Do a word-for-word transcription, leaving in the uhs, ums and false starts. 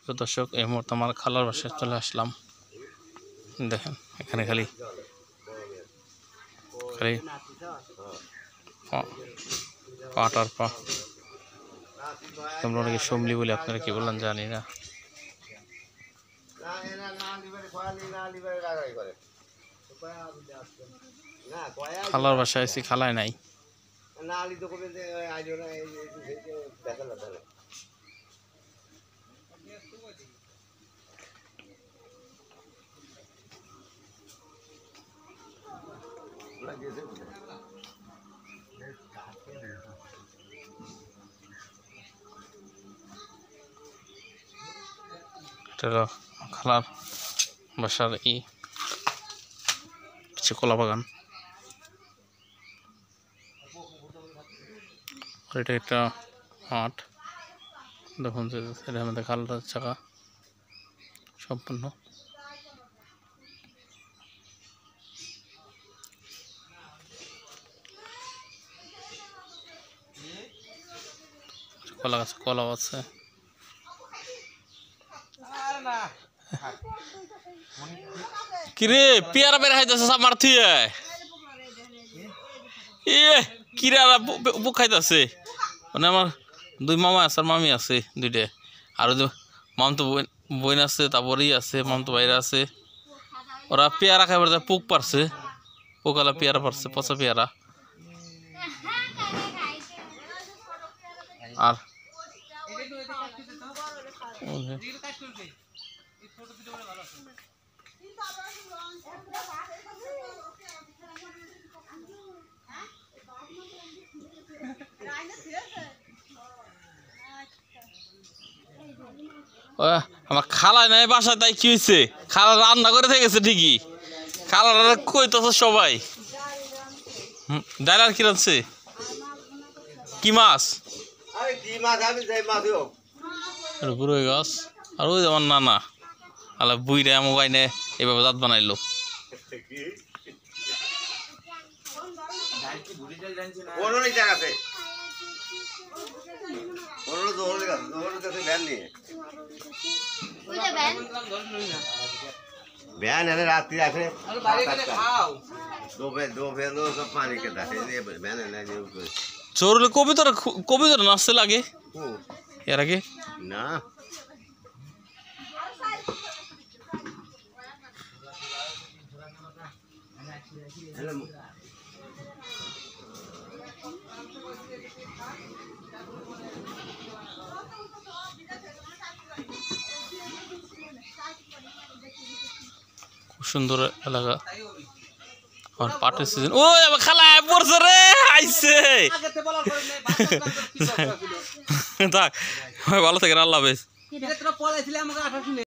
সুপ্রিয় দর্শক, এই মুহূর্তে আমার খালার বাসায় চলে আসলাম। দেখেন এখানে খালি খালি পাট আর পা। তোমরা অনেকে সমলি বলে, আপনারা কি বললেন জানি না। খালার বাসায় আছি, খালায় নাই। খালার বাসার ই কিছু কলা বাগান। এটা একটা মাঠ, দেখুন এটার মধ্যে খালার চাকা সম্পূর্ণ। কলা গাছ, কলাও আছে। কিরে পেয়ারা বের খাইতেছে আমার থিয়ে, এ কিরা বুক খাইতেছে। মানে আমার দুই মামা আছে আর মামি আছে দুইটা, আর মামতো বোন আছে, তারপরেই আছে মামতো বাইরে আছে। ওরা পেয়ারা খাইবার যায়, পোক পারছে, পোকালা পেয়ারা পারছে, পচা পেয়ারা। আর আমার খালা নাই বাসায়, তাই কি হয়েছে? খালা রান্না করে থেকে গেছে ঠিকই, খালা কইতেছে সবাই। ডাইলার কি রাখছে? কি মাছ? বুড়োই গাছ। আর ওই আমার নানা আলা বুইরা মোবাইল নে এভাবে দাঁত বানাইলো। भैन है रात आखिर চোরলে কবিতর কবিতর নাচতে লাগে এর আগে না। খুব সুন্দর এলাকা। আর পাটের সিজন। ও আমার খালা পড়ছে রে, আইছে। থাক ভালো থাকেন, আল্লাহ হাফেজ।